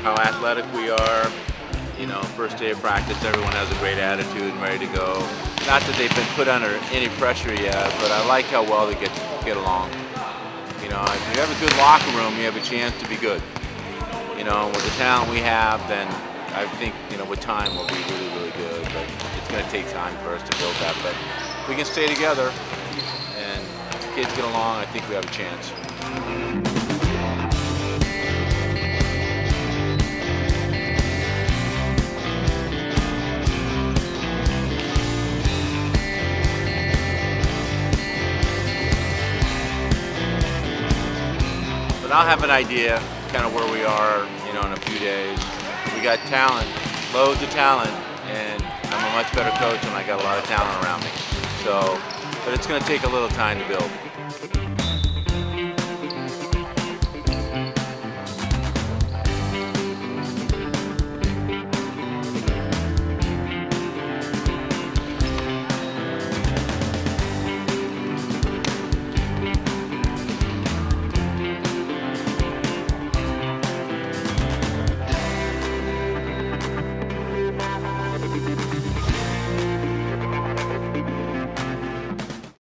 how athletic we are. You know, first day of practice, everyone has a great attitude and ready to go. Not that they've been put under any pressure yet, but I like how well they get along. You know, if you have a good locker room, you have a chance to be good. You know, with the talent we have, then I think, you know, with time we'll be really, really good. But it's going to take time for us to build that. But if we can stay together and the kids get along, I think we have a chance. But I'll have an idea kind of where we are, you know, in a few days. We got talent, loads of talent, and I'm a much better coach when I got a lot of talent around me. So, but it's going to take a little time to build.